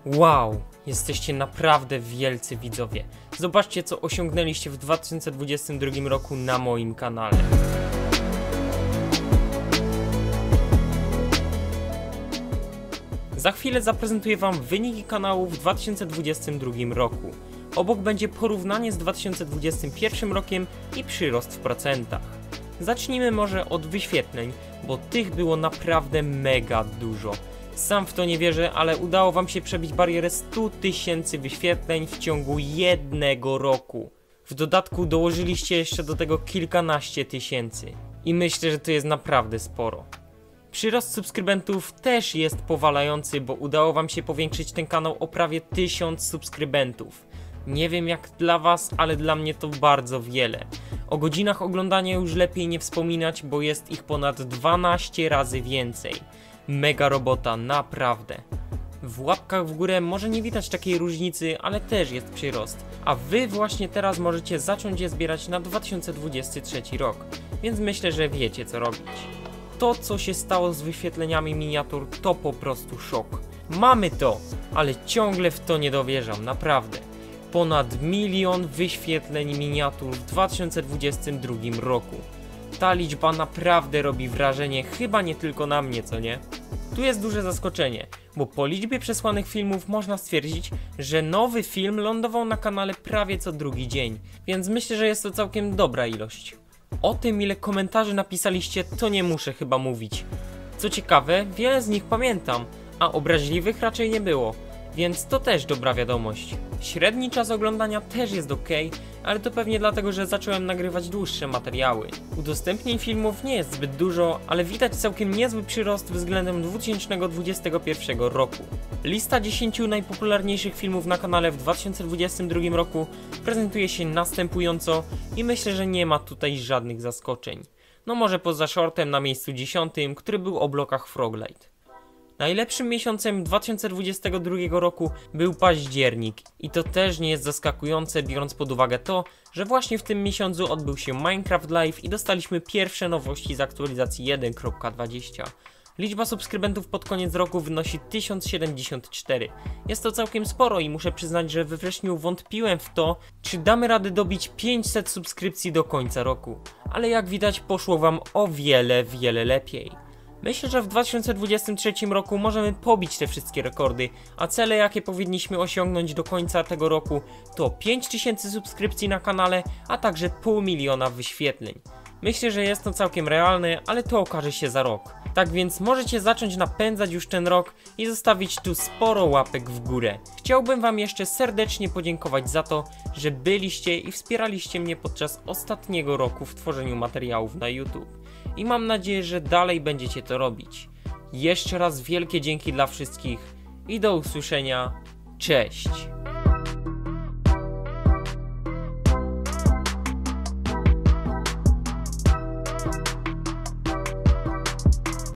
Wow, jesteście naprawdę wielcy widzowie. Zobaczcie, co osiągnęliście w 2022 roku na moim kanale. Za chwilę zaprezentuję wam wyniki kanału w 2022 roku. Obok będzie porównanie z 2021 rokiem i przyrost w procentach. Zacznijmy może od wyświetleń, bo tych było naprawdę mega dużo. Sam w to nie wierzę, ale udało wam się przebić barierę 100 000 wyświetleń w ciągu jednego roku. W dodatku dołożyliście jeszcze do tego kilkanaście tysięcy. I myślę, że to jest naprawdę sporo. Przyrost subskrybentów też jest powalający, bo udało wam się powiększyć ten kanał o prawie 1000 subskrybentów. Nie wiem jak dla was, ale dla mnie to bardzo wiele. O godzinach oglądania już lepiej nie wspominać, bo jest ich ponad 12 razy więcej. Mega robota, naprawdę. W łapkach w górę może nie widać takiej różnicy, ale też jest przyrost. A wy właśnie teraz możecie zacząć je zbierać na 2023 rok, więc myślę, że wiecie co robić. To, co się stało z wyświetleniami miniatur, to po prostu szok. Mamy to, ale ciągle w to nie dowierzam, naprawdę. Ponad 1 000 000 wyświetleń miniatur w 2022 roku. Ta liczba naprawdę robi wrażenie, chyba nie tylko na mnie, co nie? Tu jest duże zaskoczenie, bo po liczbie przesłanych filmów można stwierdzić, że nowy film lądował na kanale prawie co drugi dzień, więc myślę, że jest to całkiem dobra ilość. O tym, ile komentarzy napisaliście, to nie muszę chyba mówić. Co ciekawe, wiele z nich pamiętam, a obraźliwych raczej nie było, więc to też dobra wiadomość. Średni czas oglądania też jest ok, ale to pewnie dlatego, że zacząłem nagrywać dłuższe materiały. Udostępnień filmów nie jest zbyt dużo, ale widać całkiem niezły przyrost względem 2021 roku. Lista 10 najpopularniejszych filmów na kanale w 2022 roku prezentuje się następująco i myślę, że nie ma tutaj żadnych zaskoczeń. No może poza shortem na miejscu 10, który był o blokach Froglite. Najlepszym miesiącem 2022 roku był październik i to też nie jest zaskakujące, biorąc pod uwagę to, że właśnie w tym miesiącu odbył się Minecraft Live i dostaliśmy pierwsze nowości z aktualizacji 1.20. Liczba subskrybentów pod koniec roku wynosi 1074. Jest to całkiem sporo i muszę przyznać, że we wrześniu wątpiłem w to, czy damy radę dobić 500 subskrypcji do końca roku. Ale jak widać poszło wam o wiele lepiej. Myślę, że w 2023 roku możemy pobić te wszystkie rekordy, a cele jakie powinniśmy osiągnąć do końca tego roku to 5000 subskrypcji na kanale, a także 500 000 wyświetleń. Myślę, że jest to całkiem realne, ale to okaże się za rok. Tak więc możecie zacząć napędzać już ten rok i zostawić tu sporo łapek w górę. Chciałbym wam jeszcze serdecznie podziękować za to, że byliście i wspieraliście mnie podczas ostatniego roku w tworzeniu materiałów na YouTube. I mam nadzieję, że dalej będziecie to robić. Jeszcze raz wielkie dzięki dla wszystkich i do usłyszenia. Cześć!